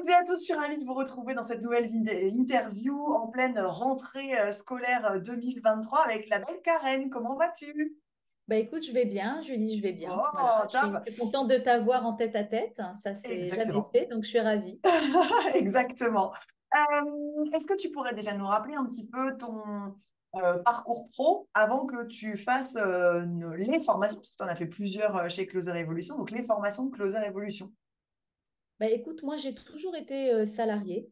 toutes et à tous, je suis ravie de vous retrouver dans cette nouvelle interview en pleine rentrée scolaire 2023 avec la belle Karen. Comment vas-tu? Bah écoute, je vais bien, Julie, je vais bien. Voilà, Oh, top! je suis contente de t'avoir en tête à tête. Ça, c'est jamais Exactement. fait, donc je suis ravie. Exactement. Est-ce que tu pourrais déjà nous rappeler un petit peu ton parcours pro avant que tu fasses les formations, parce que tu en as fait plusieurs chez Closer Evolution, donc les formations de Closer Evolution. Bah écoute, moi, j'ai toujours été salariée.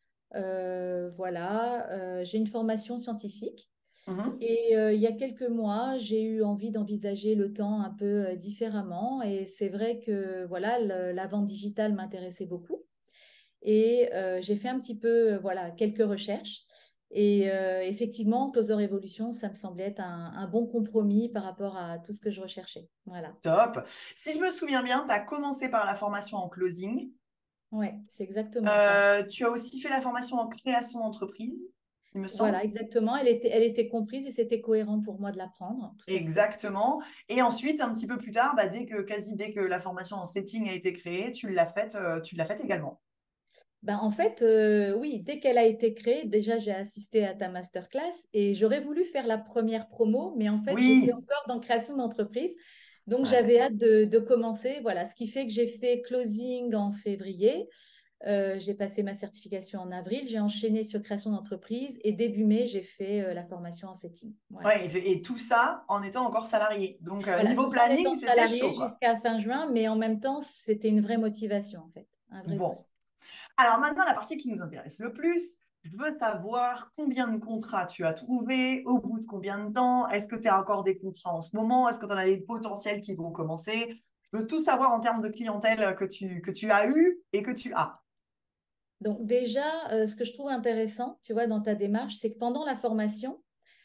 Voilà, j'ai une formation scientifique. Mhm. Et il y a quelques mois, j'ai eu envie d'envisager le temps un peu différemment. Et c'est vrai que voilà, la vente digitale m'intéressait beaucoup. Et j'ai fait un petit peu, voilà, quelques recherches. Et effectivement, Closer Evolution, ça me semblait être un bon compromis par rapport à tout ce que je recherchais. Voilà. Top. Si je me souviens bien, tu as commencé par la formation en closing. Ouais, c'est exactement ça. Tu as aussi fait la formation en création d'entreprise, il me semble. Voilà, exactement. Elle était comprise et c'était cohérent pour moi de l'apprendre, tout à fait. Exactement. Et ensuite, un petit peu plus tard, bah, quasi dès que la formation en setting a été créée, tu l'as faite également. Ben, en fait, oui, dès qu'elle a été créée, déjà j'ai assisté à ta masterclass et j'aurais voulu faire la première promo, mais en fait j'étais Oui. encore dans création d'entreprise, donc Ouais. j'avais hâte de commencer. Voilà, ce qui fait que j'ai fait closing en février, j'ai passé ma certification en avril, j'ai enchaîné sur création d'entreprise et début mai j'ai fait la formation en setting. Voilà. Ouais, et tout ça en étant encore salarié. Donc, Voilà, niveau tout ça en planning, étant c'était chaud, salarié quoi. jusqu'à fin juin, mais en même temps c'était une vraie motivation en fait, un vrai Bon. boost. Alors maintenant, la partie qui nous intéresse le plus, je veux savoir combien de contrats tu as trouvé, au bout de combien de temps, est-ce que tu as encore des contrats en ce moment, est-ce que tu en as des potentiels qui vont commencer? Je veux tout savoir en termes de clientèle que tu as eu et que tu as. Donc déjà, ce que je trouve intéressant, tu vois, dans ta démarche, c'est que pendant la formation,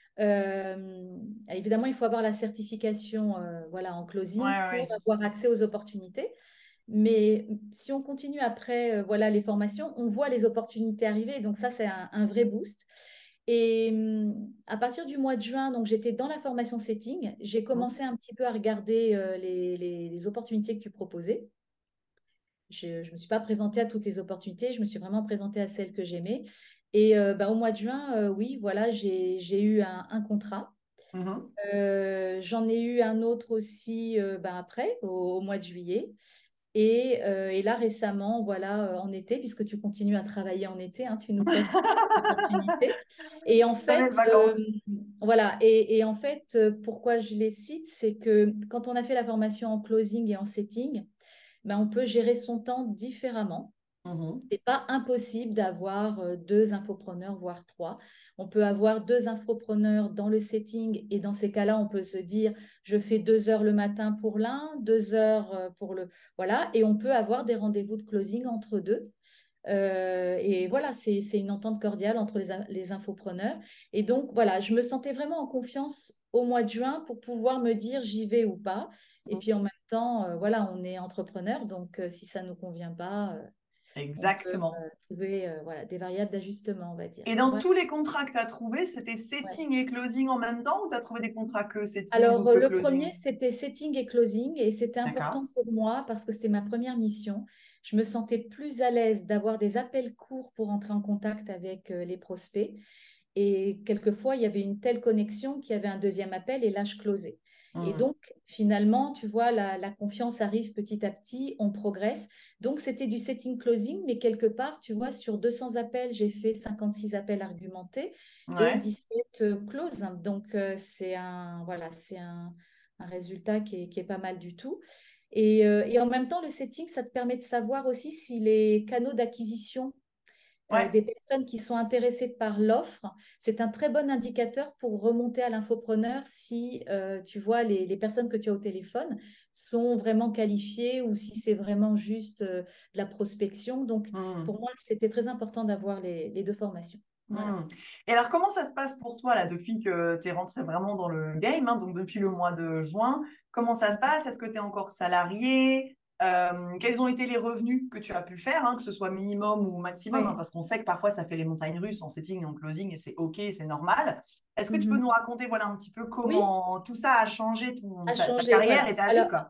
évidemment, il faut avoir la certification, voilà, en Ouais, closing pour ouais. avoir accès aux opportunités. Mais si on continue après, voilà, les formations, on voit les opportunités arriver. Donc ça, c'est un vrai boost. Et à partir du mois de juin, donc j'étais dans la formation setting, j'ai Mhm. commencé un petit peu à regarder les opportunités que tu proposais. Je ne me suis pas présentée à toutes les opportunités, je me suis vraiment présentée à celles que j'aimais. Et bah, au mois de juin, oui, voilà, j'ai eu un contrat. Mhm. J'en ai eu un autre aussi bah, après, au mois de juillet. Et là, récemment, voilà, en été, puisque tu continues à travailler en été, hein, tu nous postes des opportunités. Et en Jamais de fait, vacances. voilà, et en fait, pourquoi je les cite, c'est que quand on a fait la formation en closing et en setting, ben, on peut gérer son temps différemment. Mhm. C'est pas impossible d'avoir deux infopreneurs, voire trois. On peut avoir deux infopreneurs dans le setting et dans ces cas-là, on peut se dire, je fais 2 heures le matin pour l'un, 2 heures pour le... Voilà, et on peut avoir des rendez-vous de closing entre deux. Et voilà, c'est une entente cordiale entre les infopreneurs. Et donc, voilà, je me sentais vraiment en confiance au mois de juin pour pouvoir me dire j'y vais ou pas. Et puis en même temps, voilà, on est entrepreneur, donc si ça ne nous convient pas, on peut Exactement. trouver voilà, des variables d'ajustement, on va dire. Et dans Ouais, tous les contrats que tu as trouvés, c'était ouais. setting et closing en même temps ou tu as trouvé des contrats que setting ou Alors, que le premier, closing? c'était setting et closing, et c'était D'accord. important pour moi parce que c'était ma première mission. Je me sentais plus à l'aise d'avoir des appels courts pour entrer en contact avec les prospects. Et quelquefois, il y avait une telle connexion qu'il y avait un deuxième appel et là, je closais. Et Mhm. donc, finalement, tu vois, la confiance arrive petit à petit, on progresse. Donc, c'était du setting closing, mais quelque part, tu vois, sur 200 appels, j'ai fait 56 appels argumentés et Ouais. 17 closes. Donc, voilà, c'est un résultat qui est pas mal du tout. Et en même temps, le setting, ça te permet de savoir aussi si les canaux d'acquisition Ouais. des personnes qui sont intéressées par l'offre, c'est un très bon indicateur pour remonter à l'infopreneur si tu vois les personnes que tu as au téléphone sont vraiment qualifiées ou si c'est vraiment juste de la prospection. Donc, Mhm. pour moi, c'était très important d'avoir les deux formations. Voilà. Mhm. Et alors, comment ça se passe pour toi là depuis que tu es rentré vraiment dans le game, hein, donc depuis le mois de juin? Comment ça se passe? Est-ce que tu es encore salarié? Quels ont été les revenus que tu as pu faire, hein, que ce soit minimum ou maximum, hein, Oui. parce qu'on sait que parfois ça fait les montagnes russes en setting et en closing et c'est OK, c'est normal. Est-ce que tu peux nous Mhm. raconter voilà, un petit peu Oui, comment tout ça a changé a ta changé. carrière Voilà. et ta vie, Alors, quoi?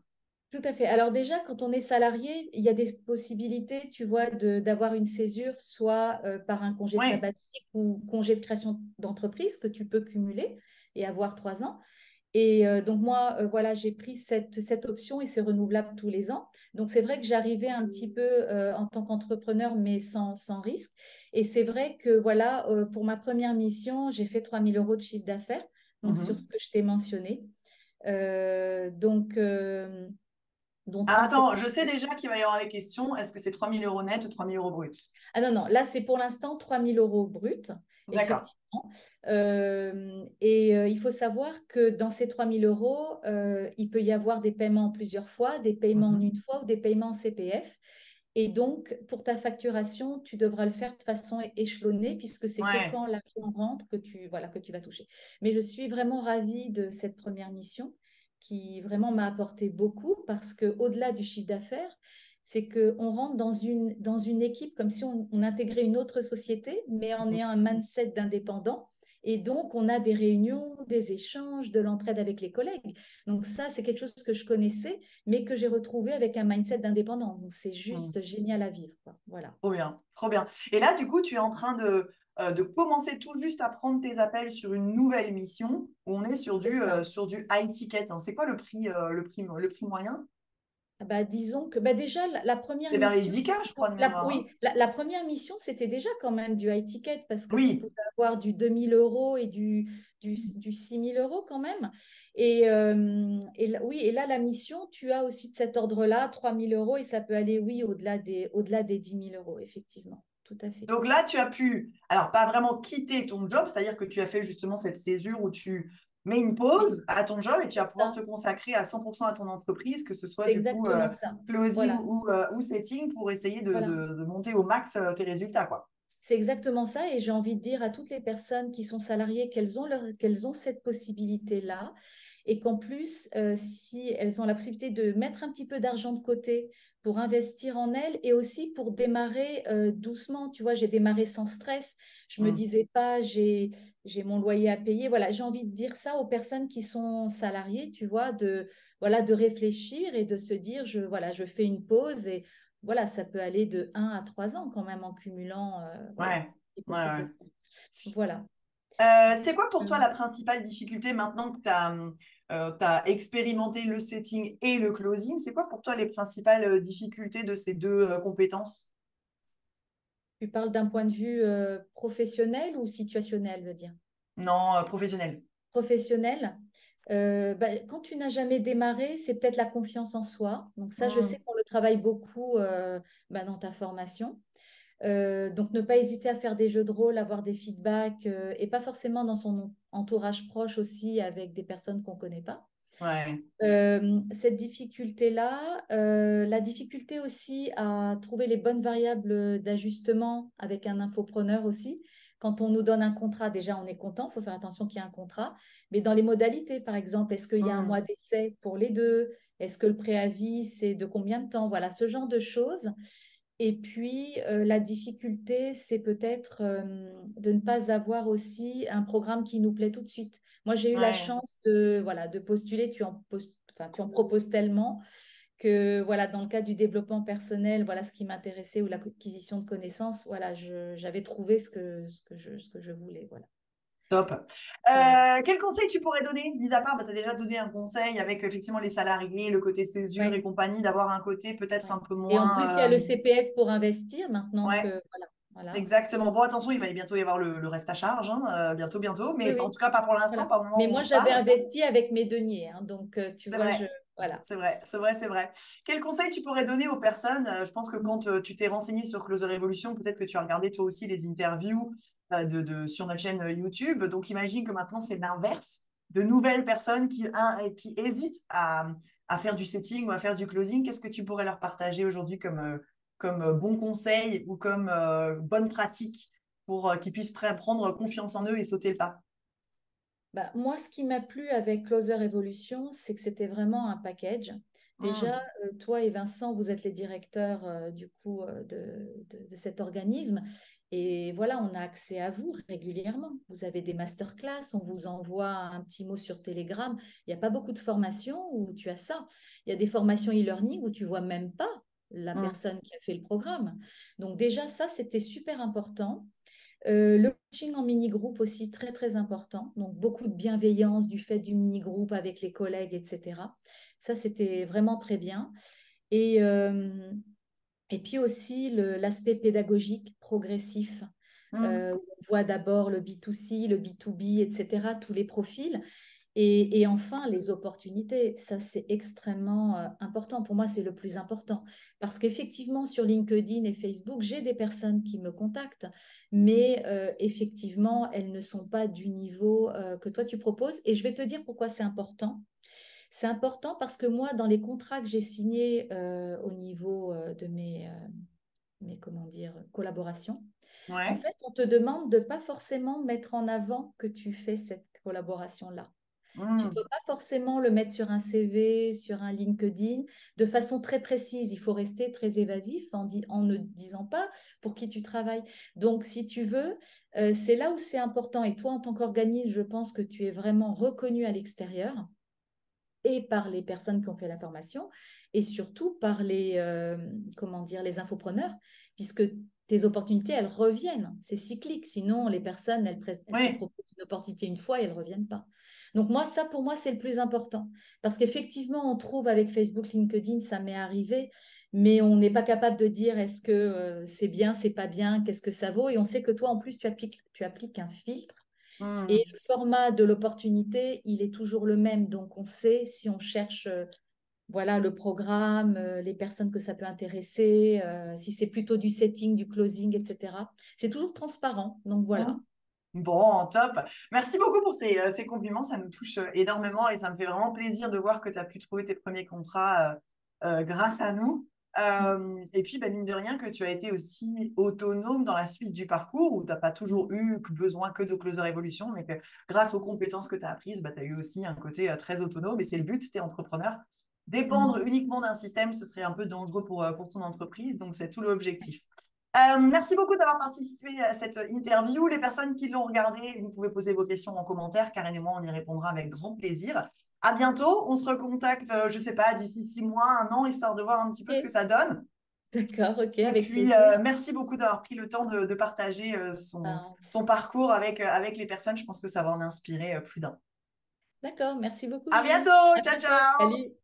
Tout à fait. Alors déjà, quand on est salarié, il y a des possibilités, tu vois, d'avoir une césure, soit par un congé Oui. sabbatique ou congé de création d'entreprise que tu peux cumuler et avoir 3 ans. Et donc moi, voilà, j'ai pris cette option et c'est renouvelable tous les ans. Donc c'est vrai que j'arrivais un petit peu en tant qu'entrepreneur, mais sans risque. Et c'est vrai que voilà, pour ma première mission, j'ai fait 3 000 € de chiffre d'affaires, donc sur ce Mhm. que je t'ai mentionné. Euh, donc, euh, donc Ah, 30%. attends, je sais déjà qu'il va y avoir les questions. Est-ce que c'est 3 000 € net ou 3 000 € brut? Ah non, non, là, c'est pour l'instant 3 000 € bruts, D'accord. effectivement. Et il faut savoir que dans ces 3 000 €, il peut y avoir des paiements en plusieurs fois, des paiements en Mhm. une fois ou des paiements en CPF. Et donc, pour ta facturation, tu devras le faire de façon échelonnée puisque c'est que Ouais. quand l'argent rentre voilà, que tu vas toucher. Mais je suis vraiment ravie de cette première mission qui vraiment m'a apporté beaucoup parce qu'au-delà du chiffre d'affaires, c'est qu'on rentre dans une équipe comme si on intégrait une autre société, mais en ayant un mindset d'indépendant. Et donc, on a des réunions, des échanges, de l'entraide avec les collègues. Donc ça, c'est quelque chose que je connaissais, mais que j'ai retrouvé avec un mindset d'indépendant. Donc c'est Mhm. juste génial à vivre, quoi. Voilà. Trop bien, trop bien. Et là, du coup, tu es en train de commencer tout juste à prendre tes appels sur une nouvelle mission où on est C'est ça. sur du high ticket, hein. C'est quoi le prix moyen? Ah bah, disons que bah déjà, la première C'est vers les mission, 10K, je crois, de mémoire, hein. oui, la première mission, c'était déjà quand même du high ticket parce que tu Oui, pouvais avoir du 2 000 € et du 6 000 € quand même. Oui, et là, la mission, tu as aussi de cet ordre-là, 3 000 € et ça peut aller, oui, au-delà des 10 000 €, effectivement. Tout à fait. donc là, tu as pu, alors pas vraiment quitter ton job, c'est-à-dire que tu as fait justement cette césure où tu mets une Oui, pause à ton job et tu vas c'est pouvoir te ça. consacrer à 100% à ton entreprise, que ce soit C'est du coup exactement ça. closing Voilà. ou setting pour essayer de, Voilà. de monter au max tes résultats, quoi. C'est exactement ça et j'ai envie de dire à toutes les personnes qui sont salariées qu'elles ont cette possibilité-là et qu'en plus, si elles ont la possibilité de mettre un petit peu d'argent de côté pour investir en elles et aussi pour démarrer doucement. Tu vois, j'ai démarré sans stress. Je me Mm. disais pas, j'ai mon loyer à payer. Voilà, j'ai envie de dire ça aux personnes qui sont salariées, tu vois, voilà, de réfléchir et de se dire, voilà, je fais une pause et voilà, ça peut aller de 1 à 3 ans quand même en cumulant, voilà, Ouais, ce qui est ouais, possible de ouais. faire. Voilà. C'est quoi pour Euh, toi la principale difficulté maintenant que tu as expérimenté le setting et le closing? C'est quoi pour toi les principales difficultés de ces deux compétences? Tu parles d'un point de vue professionnel ou situationnel, veut dire? Non, professionnel. Professionnel. Bah, quand tu n'as jamais démarré, c'est peut-être la confiance en soi. Donc ça, je sais Mm. qu'on le travaille beaucoup bah, dans ta formation. Donc ne pas hésiter à faire des jeux de rôle, avoir des feedbacks et pas forcément dans son entourage proche aussi avec des personnes qu'on ne connaît pas. Ouais, Cette difficulté-là, la difficulté aussi à trouver les bonnes variables d'ajustement avec un infopreneur aussi. Quand on nous donne un contrat, déjà on est content, il faut faire attention qu'il y ait un contrat. Mais dans les modalités, par exemple, est-ce qu'il y a un mois Mm. d'essai pour les deux? Est-ce que le préavis, c'est de combien de temps? Voilà, ce genre de choses. Et puis, la difficulté, c'est peut-être de ne pas avoir aussi un programme qui nous plaît tout de suite. Moi, j'ai eu la Ouais. chance de postuler. Enfin, tu en proposes tellement que, voilà, dans le cadre du développement personnel, voilà ce qui m'intéressait ou l'acquisition de connaissances, voilà, j'avais trouvé ce que je voulais. Voilà. Top. Voilà. Quel conseil tu pourrais donner, mis à part, tu as déjà donné un conseil avec effectivement les salariés, le côté césure et Ouais, compagnie, d'avoir un côté peut-être ouais. un peu Et en plus, il y a moins. le CPF pour investir maintenant Ouais, que, voilà. Voilà. exactement. Bon, attention, il va bientôt y avoir le reste à charge, hein, bientôt, bientôt, Oui, mais en oui. tout cas pas pour l'instant, Voilà. pas au moment Mais où on moi, se j'avais parle. investi avec mes deniers, hein, donc, tu C'est vois, vrai. voilà. C'est vrai, c'est vrai, c'est vrai. Quel conseil tu pourrais donner aux personnes? Je pense que quand tu t'es renseigné sur Closer Evolution, peut-être que tu as regardé toi aussi les interviews sur notre chaîne YouTube. Donc imagine que maintenant c'est l'inverse, de nouvelles personnes qui hésitent à faire du setting ou à faire du closing. Qu'est-ce que tu pourrais leur partager aujourd'hui comme bon conseil ou comme bonne pratique pour qu'ils puissent prendre confiance en eux et sauter le pas? Bah, moi, ce qui m'a plu avec Closer Evolution, c'est que c'était vraiment un package. Déjà, Mm. toi et Vincent, vous êtes les directeurs du coup de cet organisme. Et voilà, on a accès à vous régulièrement. Vous avez des masterclass, on vous envoie un petit mot sur Telegram. Il n'y a pas beaucoup de formations où tu as ça. Il y a des formations e-learning où tu vois même pas la Mm. personne qui a fait le programme. Donc déjà, ça, c'était super important. Le coaching en mini-groupe aussi, très, très important. Donc, beaucoup de bienveillance du fait du mini-groupe avec les collègues, etc. Ça, c'était vraiment très bien. Et, euh, et puis aussi l'aspect pédagogique progressif. Mm. Où on voit d'abord le B2C, le B2B, etc., tous les profils. Et enfin, les opportunités, ça c'est extrêmement important. Pour moi, c'est le plus important. Parce qu'effectivement, sur LinkedIn et Facebook, j'ai des personnes qui me contactent, mais effectivement, elles ne sont pas du niveau que toi tu proposes. Et je vais te dire pourquoi c'est important. C'est important parce que moi, dans les contrats que j'ai signés au niveau de mes comment dire, collaborations, en Ouais. fait, on te demande de pas forcément mettre en avant que tu fais cette collaboration-là. Tu ne Mm. dois pas forcément le mettre sur un CV, sur un LinkedIn, de façon très précise. Il faut rester très évasif en ne disant pas pour qui tu travailles. Donc, si tu veux, c'est là où c'est important. Et toi, en tant qu'organisme, je pense que tu es vraiment reconnu à l'extérieur et par les personnes qui ont fait la formation et surtout par comment dire, les infopreneurs, puisque tes opportunités, elles reviennent. C'est cyclique. Sinon, les personnes, elles te Oui. proposent une opportunité une fois et elles ne reviennent pas. Donc moi, ça, pour moi, c'est le plus important. Parce qu'effectivement, on trouve avec Facebook, LinkedIn, ça m'est arrivé, mais on n'est pas capable de dire est-ce que c'est bien, c'est pas bien, qu'est-ce que ça vaut. Et on sait que toi, en plus, tu appliques un filtre et Mm. le format de l'opportunité, il est toujours le même. Donc, on sait si on cherche voilà, le programme, les personnes que ça peut intéresser, si c'est plutôt du setting, du closing, etc. C'est toujours transparent. Donc, Mm. voilà. Bon, top. Merci beaucoup pour ces compliments. Ça nous touche énormément et ça me fait vraiment plaisir de voir que tu as pu trouver tes premiers contrats grâce à nous. Mm, Et puis, bah, mine de rien, que tu as été aussi autonome dans la suite du parcours où tu n'as pas mm, toujours eu besoin que de Closer Evolution, mais que grâce aux compétences que tu as apprises, bah, tu as eu aussi un côté très autonome et c'est le but, tu es entrepreneur. Dépendre mhm. uniquement d'un système, ce serait un peu dangereux pour ton entreprise, donc c'est tout l'objectif. Merci beaucoup d'avoir participé à cette interview. Les personnes qui l'ont regardée, vous pouvez poser vos questions en commentaire. Karen et moi, on y répondra avec grand plaisir. À bientôt. On se recontacte, je ne sais pas, d'ici 6 mois, un an, histoire de voir un petit peu ce que Ok. ça donne. D'accord, ok, Et avec puis, plaisir. merci beaucoup d'avoir pris le temps de partager Ben, son parcours avec les personnes. Je pense que ça va en inspirer plus d'un. d'accord, merci beaucoup, À Julie. bientôt. À Ciao, bientôt. ciao. Salut.